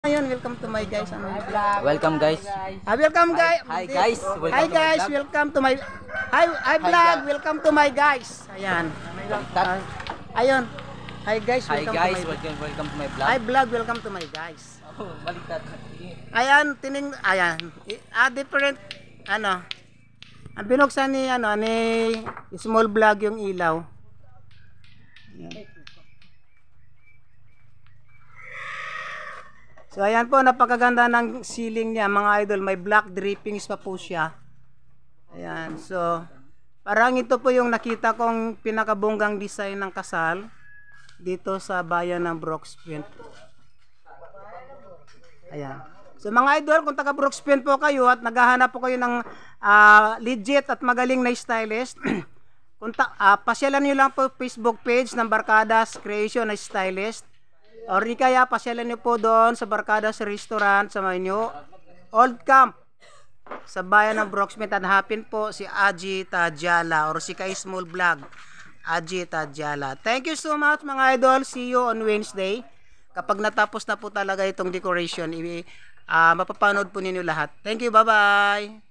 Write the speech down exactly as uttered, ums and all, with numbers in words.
Ayun, welcome to my guys. Ano? Welcome guys. Ah, welcome guys. Hi guys. Welcome Hi to my guys, vlog. welcome to my Hi, hi vlog. Welcome to my guys. Ayan. Ah, ayun. Hi guys, Hi welcome guys, to my welcome welcome to my vlog. Hi vlog, welcome to my guys. Oh, baliktad. Ayan, tining ayan. I- Ah, different ano. Ang binuksan ni ano ni small vlog yung ilaw. Ayan. So ayan po, napakaganda ng ceiling niya mga idol. May black drippings pa po siya. Ayan, so parang ito po yung nakita kong pinakabonggang design ng kasal dito sa bayan ng Brooks Point. Ayan. So mga idol, kung taga Brooks Point po kayo at naghahanap po kayo ng ah, legit at magaling na stylist, kunta, ah, pasyalan nyo lang po Facebook page ng Barkadas Creation na Stylist. O di kaya pasyalan nyo po doon sa Barkadas Restaurant sa Maynyo Old Camp sa bayan ng Brooks Point. Hanapin po si Aji Tajala or si Kay Small Vlog Aji Tajala. Thank you so much mga idol. See you on Wednesday. Kapag natapos na po talaga itong decoration, i- uh, mapapanood po ninyo lahat. Thank you. Bye bye.